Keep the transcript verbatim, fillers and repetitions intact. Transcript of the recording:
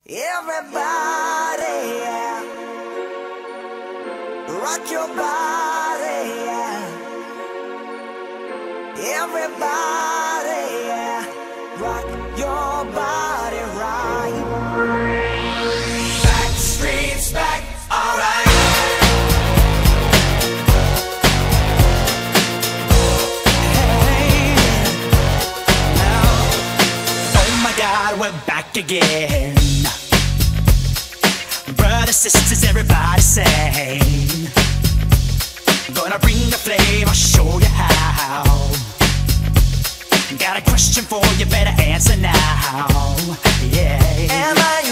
Everybody, yeah. Rock your body, yeah. Everybody, yeah. Rock your body right. Back streets back, alright. Hey, now, oh my God, we're back again. Brothers, sisters, everybody sing. Gonna bring the flame, I'll show you how. Got a question for you, better answer now. Yeah. Am I